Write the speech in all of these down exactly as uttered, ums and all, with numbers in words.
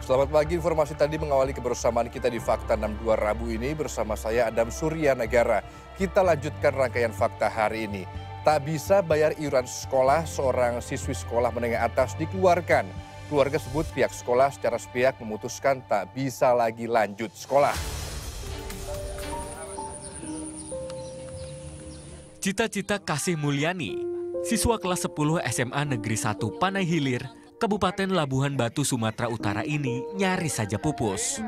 Selamat pagi, informasi tadi mengawali kebersamaan kita di Fakta enam puluh dua Rabu ini bersama saya Adam Surya Negara. Kita lanjutkan rangkaian fakta hari ini. Tak bisa bayar iuran sekolah, seorang siswi sekolah menengah atas dikeluarkan. Keluarga sebut pihak sekolah secara sepihak memutuskan tak bisa lagi lanjut sekolah. Cita-cita Kasih Mulyani, siswa kelas sepuluh S M A Negeri satu Panai Hilir, Kabupaten Labuhan Batu, Sumatera Utara ini nyaris saja pupus.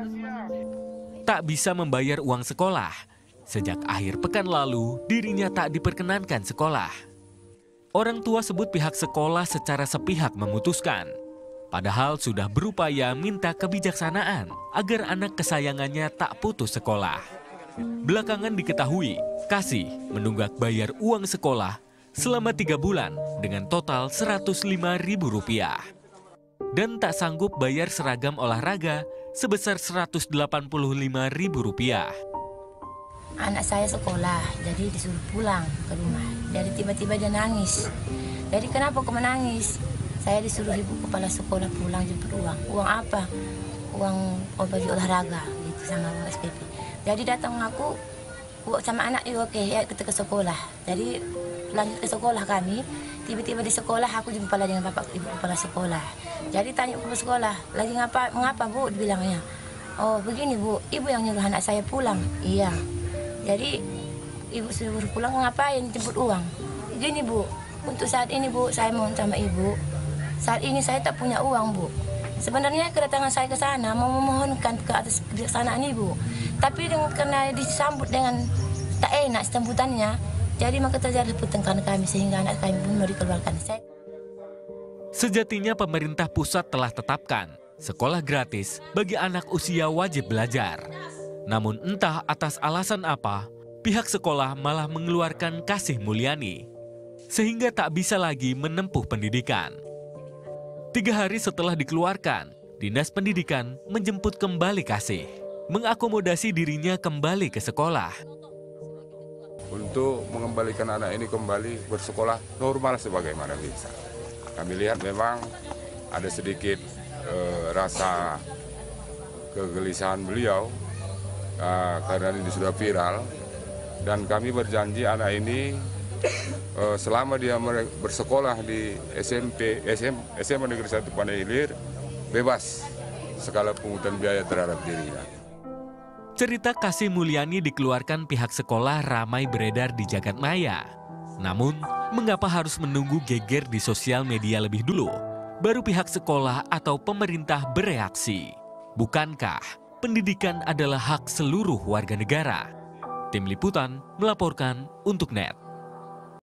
Tak bisa membayar uang sekolah. Sejak akhir pekan lalu, dirinya tak diperkenankan sekolah. Orang tua sebut pihak sekolah secara sepihak memutuskan. Padahal sudah berupaya minta kebijaksanaan agar anak kesayangannya tak putus sekolah. Belakangan diketahui, Kasih menunggak bayar uang sekolah selama tiga bulan dengan total seratus lima ribu rupiah. Dan tak sanggup bayar seragam olahraga sebesar seratus delapan puluh lima ribu rupiah. Anak saya sekolah, jadi disuruh pulang ke rumah. Jadi tiba-tiba dia nangis. Jadi kenapa kau menangis? Saya disuruh ibu kepala sekolah pulang jemput uang. Uang apa? Uang baju olahraga gitu sama uang S P P. Jadi datang aku sama anak itu oke ya kita ke sekolah. Jadi lanjut ke sekolah kami. Tiba-tiba di sekolah aku jumpa lagi dengan bapak ibu kepala sekolah. Jadi tanya ke sekolah, lagi ngapa? Mengapa bu? Dibilangnya. Oh begini bu, ibu yang nyuruh anak saya pulang. Iya. Jadi ibu suruh pulang ngapain? Jemput uang. Gini bu, untuk saat ini bu saya mohon sama ibu. Saat ini saya tak punya uang bu. Sebenarnya kedatangan saya ke sana mau memohonkan ke atas kebijaksanaan ibu. Tapi dengan, karena disambut dengan tak enak sambutannya. Jadi maka terjadi pertengkaran kami sehingga anak kami pun mau dikeluarkan. Saya... Sejatinya pemerintah pusat telah tetapkan sekolah gratis bagi anak usia wajib belajar. Namun entah atas alasan apa, pihak sekolah malah mengeluarkan Kasih Mulyani. Sehingga tak bisa lagi menempuh pendidikan. Tiga hari setelah dikeluarkan, Dinas Pendidikan menjemput kembali Kasih. Mengakomodasi dirinya kembali ke sekolah. Untuk mengembalikan anak ini kembali bersekolah normal sebagaimana bisa. Kami lihat memang ada sedikit eh, rasa kegelisahan beliau eh, karena ini sudah viral. Dan kami berjanji anak ini eh, selama dia bersekolah di S M P, S M, S M A Negeri satu Panai Hilir, bebas segala pungutan biaya terhadap dirinya. Cerita Kasih Mulyani dikeluarkan pihak sekolah ramai beredar di jagat maya. Namun, mengapa harus menunggu geger di sosial media lebih dulu? Baru pihak sekolah atau pemerintah bereaksi. Bukankah pendidikan adalah hak seluruh warga negara? Tim Liputan melaporkan untuk N E T.